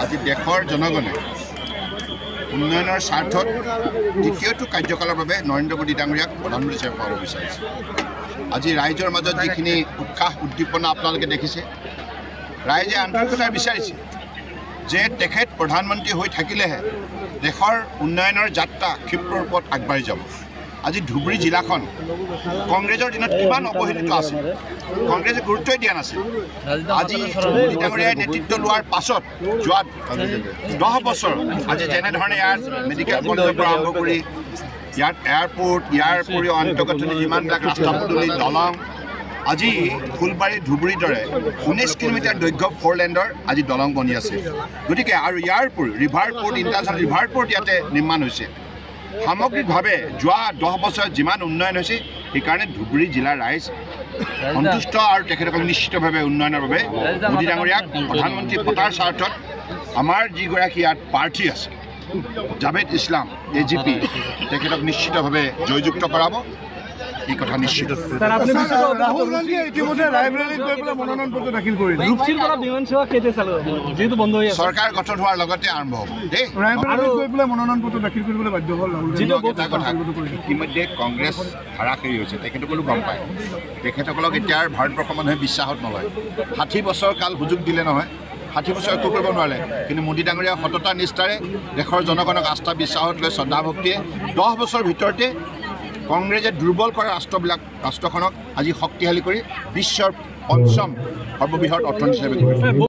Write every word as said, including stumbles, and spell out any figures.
আজি দেশৰ জনগণে উন্নয়নৰ স্বাৰ্থত দ্বিতীয়টো কাৰ্যকালৰ বাবে নৰেন্দ্ৰ মোদী ডাঙৰীয়াক প্ৰধানমন্ত্ৰী হিচাপে পাব বিচাৰিছে। আজি ৰাইজৰ মাজত যিখিনি উৎসাহ উদ্দীপনা আপোনালোকে দেখিছে, ৰাইজে আন্তৰিকতা বিচাৰিছে যে তেখেত প্ৰধানমন্ত্ৰী হৈ থাকিলেহে দেশৰ উন্নয়নৰ যাত্ৰা ক্ষিপ্ৰ ৰূপত আগবাঢ়ি যাব। আজি ধুবুৰী জিলাখন কংগ্ৰেছৰ দিনত কিমান অৱহেলিত আছিল, কংগ্ৰেছে গুৰুত্বই দিয়া নাছিল। আজি মোদী ডাঙৰীয়াই নেতৃত্ব লোৱাৰ পাছত যোৱা দহ বছৰ আজি যেনেধৰণে ইয়াৰ মেডিকেল কলেজৰ পৰা আৰম্ভ কৰি ইয়াত এয়াৰপৰ্ট, ইয়াৰ উপৰিও আন্তঃগাঁথনি যিমানবিলাক ৰাস্তা পদূলি দলং, আজি ফুলবাৰী ধুবুৰীৰ দৰে ঊনৈছ কিলোমিটাৰ দৈৰ্ঘ্য ফ'ৰ লেণ্ডৰ আজি দলং বনি আছে। গতিকে আৰু ইয়াৰ উপৰিও river port, international river port ইয়াতে নিৰ্মাণ হৈছে। সামগ্ৰিকভাৱে যোৱা দহ বছৰত যিমান উন্নয়ন হৈছে, সেইকাৰণে ধুবুৰী জিলাৰ ৰাইজ সন্তুষ্ট আৰু তেখেতসকল নিশ্চিতভাৱে উন্নয়নৰ বাবে মোদী ডাঙৰীয়াক প্ৰধানমন্ত্ৰী পতাৰ স্বাৰ্থত আমাৰ যিগৰাকী ইয়াত প্ৰাৰ্থী আছে জাভেদ ইছলাম এ জি পি, তেখেতক নিশ্চিতভাৱে জয়যুক্ত কৰাব, এই কথা নিশ্চিত। ৰাহুল গান্ধীয়ে ইতিমধ্যে ৰায়বৰেলীত গৈ পেলাই মনোনয়ন পত্ৰ দাখিল কৰিলে। চৰকাৰ গঠন হোৱাৰ লগতে আৰম্ভ হ'ব দেই। ৰায়বৰেলীত গৈ পেলাই মনোনয়ন পত্ৰ দাখিল কৰিবলৈ বাধ্য হ'ল ৰাহুল গান্ধী। ইতিমধ্যে কংগ্ৰেছ হাৰাশাৰী হৈছে, তেখেতসকলো গম পায়। তেখেতসকলক এতিয়া ভাৰতবৰ্ষৰ মানুহে বিশ্বাসত নলয়। ষাঠি বছৰ কাল সুযোগ দিলে নহয়, ষাঠি বছৰ একো কৰিব নোৱাৰে। কিন্তু মোদী ডাঙৰীয়া সততা নিষ্ঠাৰে দেশৰ জনগণক আস্থা বিশ্বাসত লৈ শ্ৰদ্ধা ভক্তিয়ে দহ বছৰ ভিতৰতে কংগ্ৰেছে দুৰ্বল কৰা ৰাষ্ট্ৰবিলাক ৰাষ্ট্ৰখনক আজি শক্তিশালী কৰি বিশ্বৰ পঞ্চম সৰ্ববৃহৎ অৰ্থনীতি হিচাপে গঢ়ি